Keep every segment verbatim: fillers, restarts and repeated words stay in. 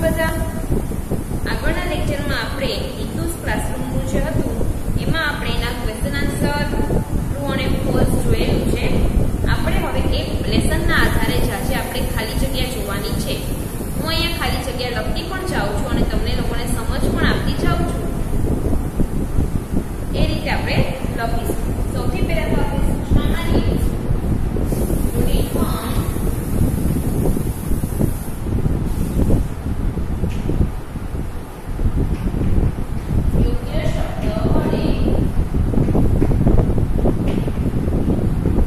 બધા આગળના લેક્ચરમાં આપણે હિન્દુસ ક્લાસરૂમનું જે હતું એમાં આપણે એના ક્વેશ્ચન આન્સર ટ્રુ અને ફોલ્સ જોયેલું છે. આપણે હવે એક લેસનના આધારે જે આપણે ખાલી જગ્યા જોવાની છે. હું અહીંયા ખાલી જગ્યા લખતી પણ જાઉં છું અને તમને લોકોને સમજ પણ આપતી જાઉં છું. એ રીતે આપણે લખીશું. સૌથી પહેલા તો આપણે સૂચનામાં યુનિફોર્મ યોગ્ય શબ્દ વડે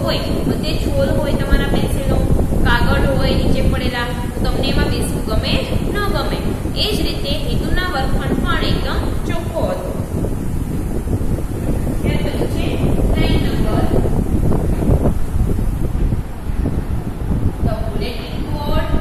હોય, બધે છોલ હોય તમારા પેન્સિલનો, કાગળ હોય નીચે પડેલા, તો તમને એમાં બેસવું ગમે ન ગમે. એ જ રીતે હિતુના વર્ગખંડ પણ એકદમ ચોખ્ખો હતો. ત્યાર પછી છે line number the bulletin board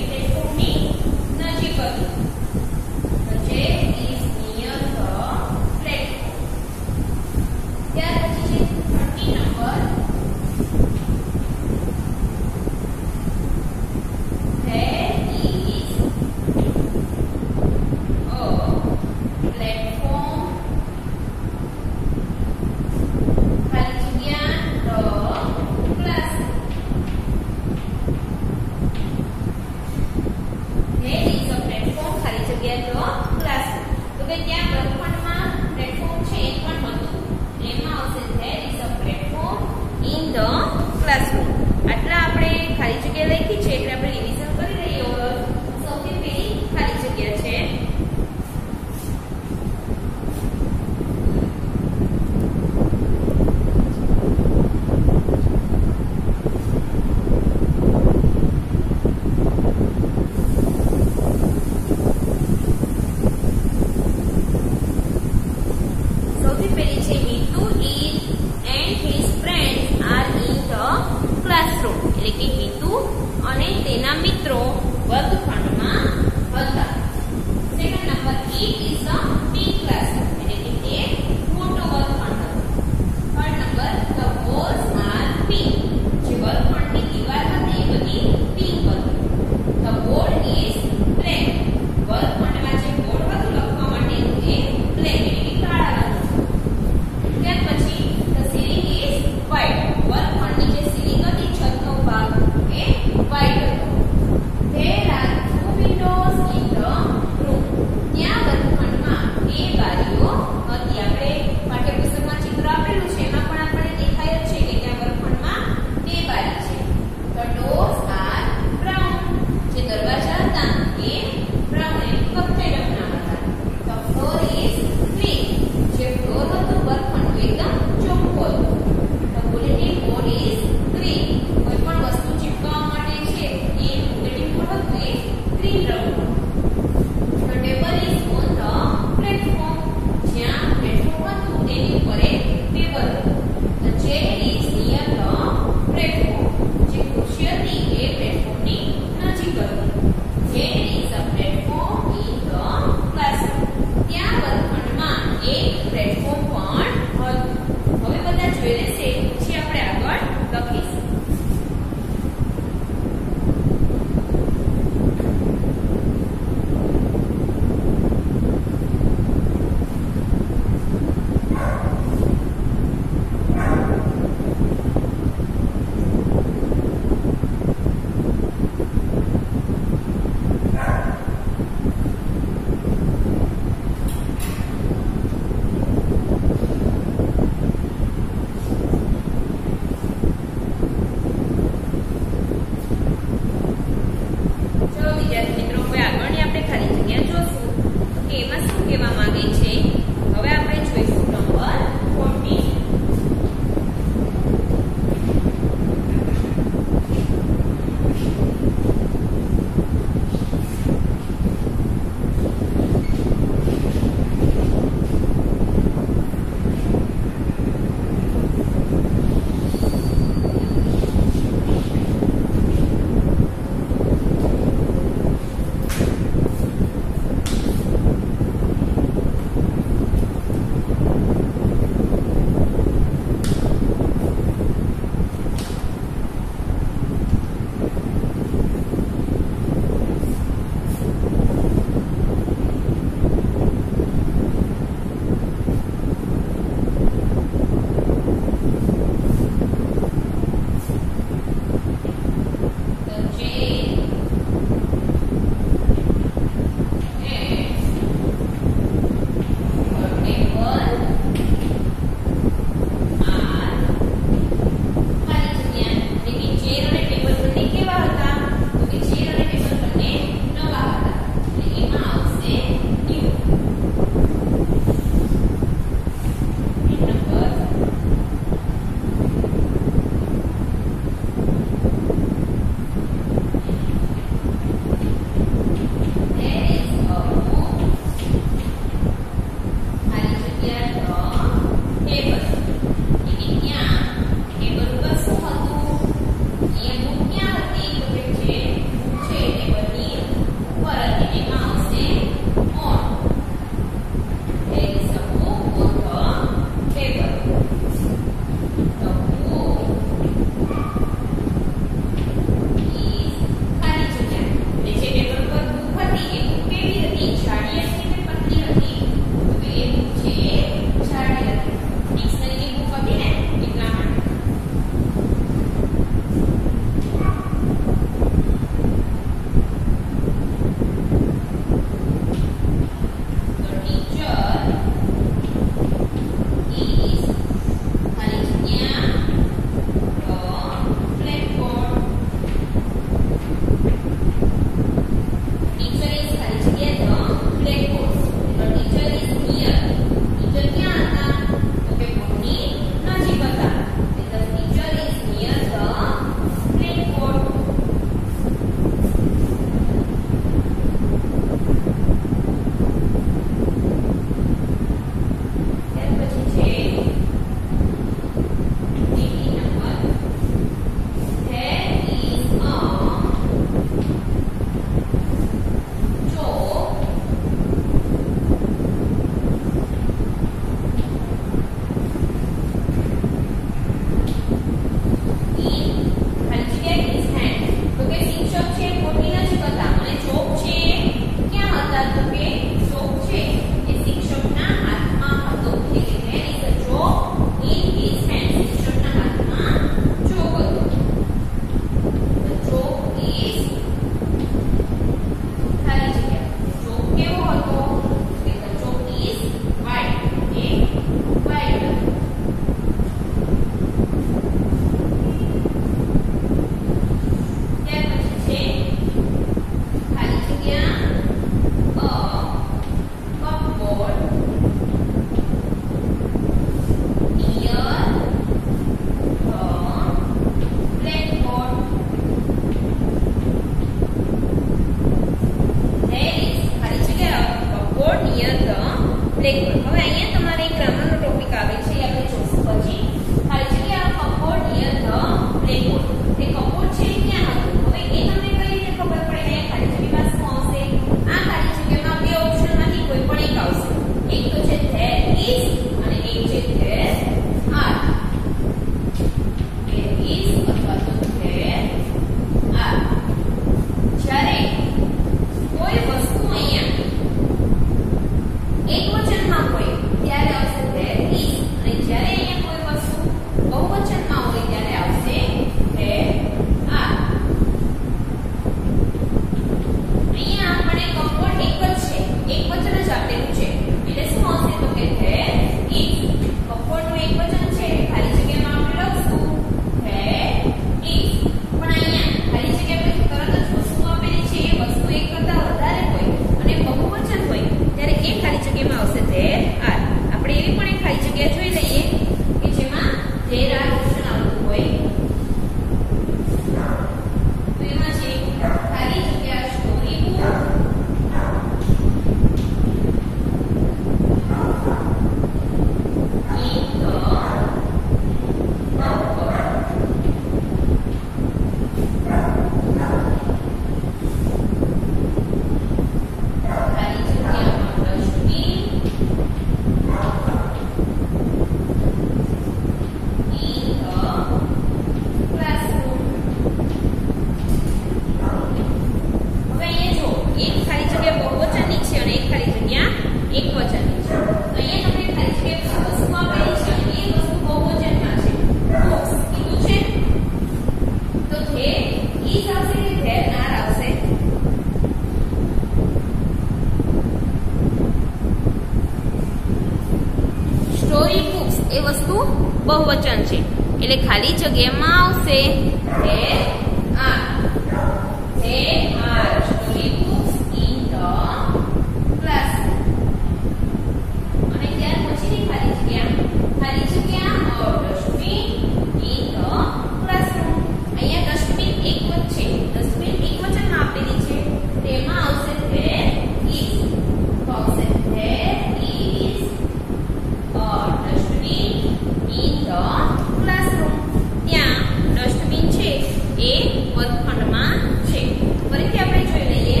એટલે ખાલી જગ્યામાં આવશે there are there are storybooks in the classroom. અને ત્યાર પછીની ખાલી જગ્યા ખાલી જગ્યા or dustbin in the classroom. અહીંયા ડસ્ટબિન એકવચન છે, ડસ્ટબિન એકવચનમાં આપેલી છે, તેમાં આવશે there is. તો આવશે there is a dustbin in the classroom. ત્યાં ડસ્ટબિન છે એ વર્ગખંડમાં છે. ફરીથી આપણે જોઈ લઈએ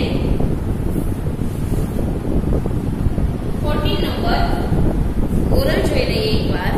ચૌદ નંબર ઓરલ જોઈ લઈએ એકવાર.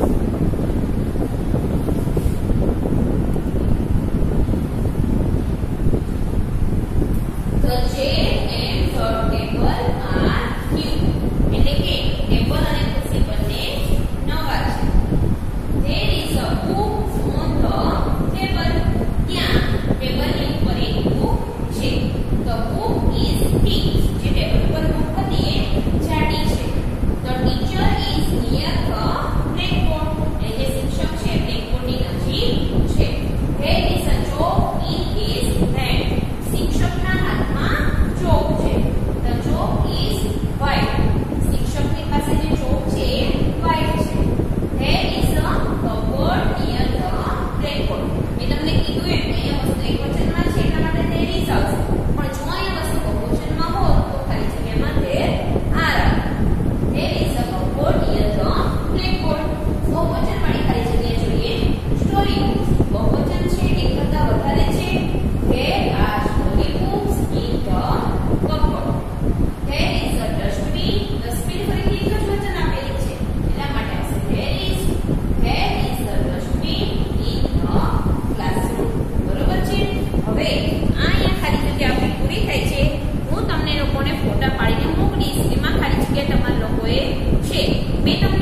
The chair and the table are new. એટલે કે ટેબલ અને ખુરશી બંને નવા છે. There is a book on the table. ત્યાં ટેબલની ઉપર એક બુક છે. The book is thick. જે ટેબલ પર બુક હતી એ જાડી છે. The teacher is near the blackboard. એટલે જે શિક્ષક છે બ્લેકબોર્ડની નજીક છે. There is a chalk in his hand. શિક્ષકના હાથમાં ચોક છે. The chalk is white. શિક્ષકની પાસે જે ચોક છે એ white છે. There is a cupboard near the blackboard. મેં તમને કીધું એમ અહીંયા વસ્તુ એકવચનમાં છે એટલા માટે there is આવશે. પણ જો અહીંયા વસ્તુ બહુવચનમાં હોત તો ખાલી જગ્યામાં there are. There is a cupboard near the blackboard. બહુવચનવાળી ખાલી જગ્યા જોઈએ. સ્ટોરી બુક્સ બહુવચન છે એક કરતા વધારે છે. There are storybooks in the cupboard. There is a dustbin. Dustbin ફરીથી એક જ વચન આપેલી છે એટલા માટે આવશે there is. There is a dustbin in the classroom. બરોબર છે. હવે આ અહીંયા ખાલી જગ્યા આપણી પૂરી થાય છે. હું તમને લોકોને ફોટા પાડીને મોકલીશ. એમાં ખાલી જગ્યા તમારા લોકોએ છે. મેં તમને